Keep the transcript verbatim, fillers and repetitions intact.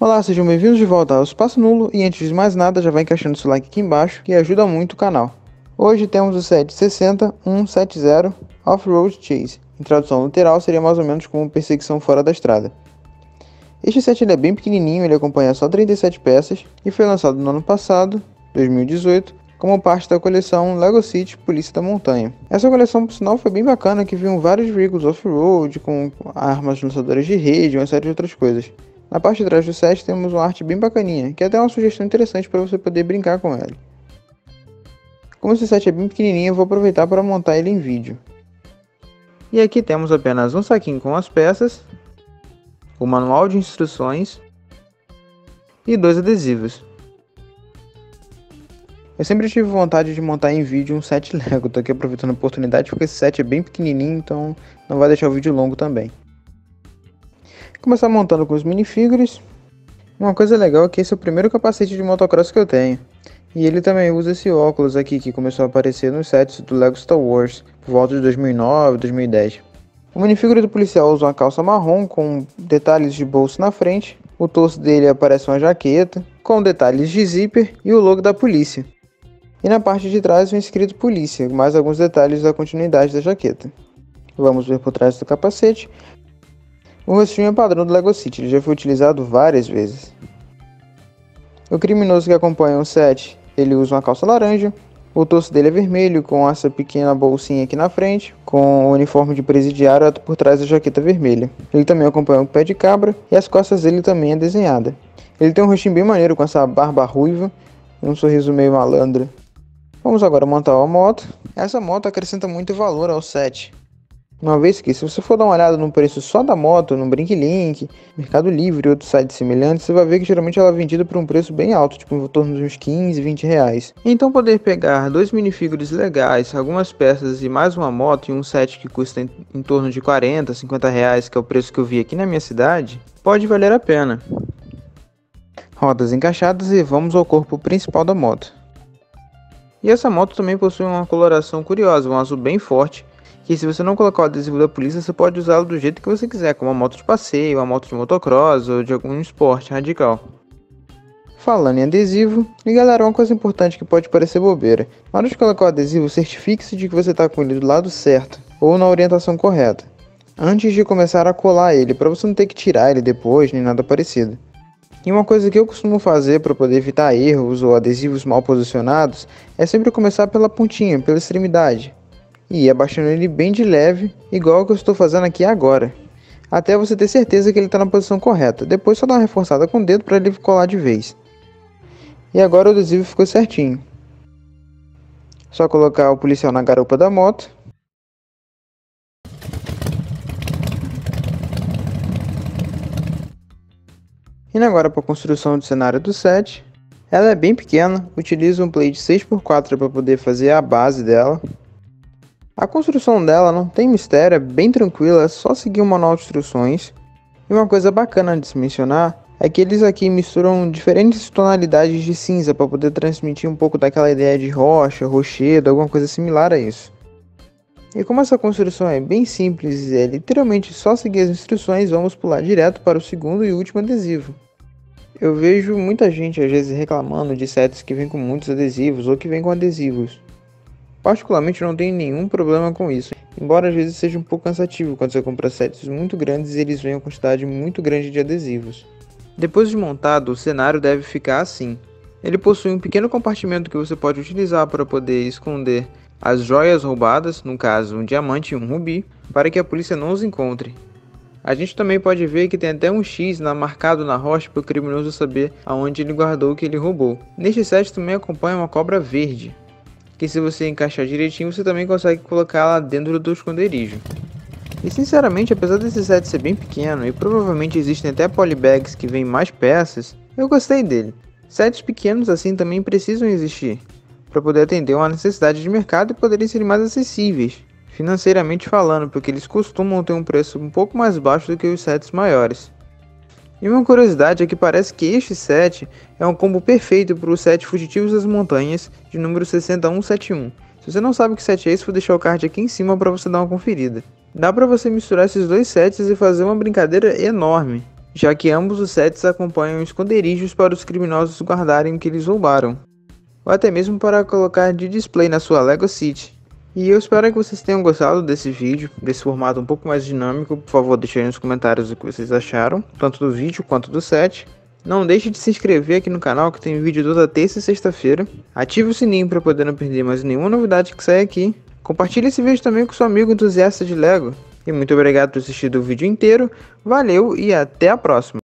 Olá, sejam bem-vindos de volta ao Espaço Nulo e antes de mais nada já vai encaixando seu like aqui embaixo que ajuda muito o canal. Hoje temos o set sessenta ponto cento e setenta Off-Road Chase, em tradução literal seria mais ou menos como perseguição fora da estrada. Este set ele é bem pequenininho, ele acompanha só trinta e sete peças e foi lançado no ano passado, dois mil e dezoito, como parte da coleção Lego City Polícia da Montanha. Essa coleção, por sinal, foi bem bacana, que vinham vários veículos off-road, com armas lançadoras de rede e uma série de outras coisas. Na parte de trás do set temos uma arte bem bacaninha, que é até uma sugestão interessante para você poder brincar com ela. Como esse set é bem pequenininho, eu vou aproveitar para montar ele em vídeo. E aqui temos apenas um saquinho com as peças, o manual de instruções e dois adesivos. Eu sempre tive vontade de montar em vídeo um set Lego, tô aqui aproveitando a oportunidade porque esse set é bem pequenininho, então não vai deixar o vídeo longo também. Vou começar montando com os minifigures. Uma coisa legal é que esse é o primeiro capacete de motocross que eu tenho. E ele também usa esse óculos aqui que começou a aparecer nos sets do Lego Star Wars, por volta de dois mil e nove, dois mil e dez. O minifigure do policial usa uma calça marrom com detalhes de bolso na frente. O torso dele aparece uma jaqueta, com detalhes de zíper e o logo da polícia. E na parte de trás vem escrito polícia, mais alguns detalhes da continuidade da jaqueta. Vamos ver por trás do capacete. O rostinho é padrão do Lego City, ele já foi utilizado várias vezes. O criminoso que acompanha o set, ele usa uma calça laranja. O torso dele é vermelho, com essa pequena bolsinha aqui na frente, com o uniforme de presidiário por trás da jaqueta vermelha. Ele também acompanha um pé de cabra e as costas dele também é desenhada. Ele tem um rostinho bem maneiro com essa barba ruiva e um sorriso meio malandro. Vamos agora montar a moto. Essa moto acrescenta muito valor ao set. Uma vez que, se você for dar uma olhada no preço só da moto, no Brinklink, Mercado Livre e outros sites semelhantes, você vai ver que geralmente ela é vendida por um preço bem alto, tipo em torno de uns quinze, vinte reais. Então poder pegar dois minifigures legais, algumas peças e mais uma moto em um set que custa em, em torno de quarenta, cinquenta reais, que é o preço que eu vi aqui na minha cidade, pode valer a pena. Rodas encaixadas e vamos ao corpo principal da moto. E essa moto também possui uma coloração curiosa, um azul bem forte, que se você não colocar o adesivo da polícia, você pode usá-lo do jeito que você quiser, como uma moto de passeio, uma moto de motocross ou de algum esporte radical. Falando em adesivo, e galera, uma coisa importante que pode parecer bobeira. Na hora de colocar o adesivo, certifique-se de que você está com ele do lado certo, ou na orientação correta, antes de começar a colar ele, para você não ter que tirar ele depois, nem nada parecido. E uma coisa que eu costumo fazer para poder evitar erros ou adesivos mal posicionados, é sempre começar pela pontinha, pela extremidade. E ir abaixando ele bem de leve, igual o que eu estou fazendo aqui agora, até você ter certeza que ele está na posição correta. Depois só dá uma reforçada com o dedo para ele colar de vez. E agora o adesivo ficou certinho. Só colocar o policial na garupa da moto. Indo agora para a construção do cenário do set. Ela é bem pequena, utiliza um plate seis por quatro para poder fazer a base dela. A construção dela não tem mistério, é bem tranquila, é só seguir o manual de instruções. E uma coisa bacana de se mencionar é que eles aqui misturam diferentes tonalidades de cinza para poder transmitir um pouco daquela ideia de rocha, rochedo, alguma coisa similar a isso. E como essa construção é bem simples e é literalmente só seguir as instruções, vamos pular direto para o segundo e último adesivo. Eu vejo muita gente às vezes reclamando de sets que vêm com muitos adesivos ou que vêm com adesivos. Particularmente eu não tenho nenhum problema com isso, embora às vezes seja um pouco cansativo quando você compra sets muito grandes e eles vêm com quantidade muito grande de adesivos. Depois de montado, o cenário deve ficar assim. Ele possui um pequeno compartimento que você pode utilizar para poder esconder as joias roubadas, no caso um diamante e um rubi, para que a polícia não os encontre. A gente também pode ver que tem até um X na, marcado na rocha para o criminoso saber aonde ele guardou o que ele roubou. Neste set também acompanha uma cobra verde, que se você encaixar direitinho, você também consegue colocar ela dentro do esconderijo. E sinceramente, apesar desse set ser bem pequeno, e provavelmente existem até polybags que vêm mais peças, eu gostei dele. Sets pequenos assim também precisam existir, para poder atender uma necessidade de mercado e poderem ser mais acessíveis, financeiramente falando, porque eles costumam ter um preço um pouco mais baixo do que os sets maiores. E uma curiosidade é que parece que este set é um combo perfeito para o set Fugitivos das Montanhas de número sessenta e um setenta e um. Se você não sabe que set é esse, vou deixar o card aqui em cima para você dar uma conferida. Dá para você misturar esses dois sets e fazer uma brincadeira enorme. já que ambos os sets acompanham esconderijos para os criminosos guardarem o que eles roubaram, ou até mesmo para colocar de display na sua Lego City. E eu espero que vocês tenham gostado desse vídeo, desse formato um pouco mais dinâmico. Por favor, deixe aí nos comentários o que vocês acharam, tanto do vídeo quanto do set. Não deixe de se inscrever aqui no canal, que tem vídeo toda terça e sexta-feira. Ative o sininho para poder não perder mais nenhuma novidade que sair aqui. Compartilhe esse vídeo também com seu amigo entusiasta de Lego. E muito obrigado por assistir o vídeo inteiro. Valeu e até a próxima!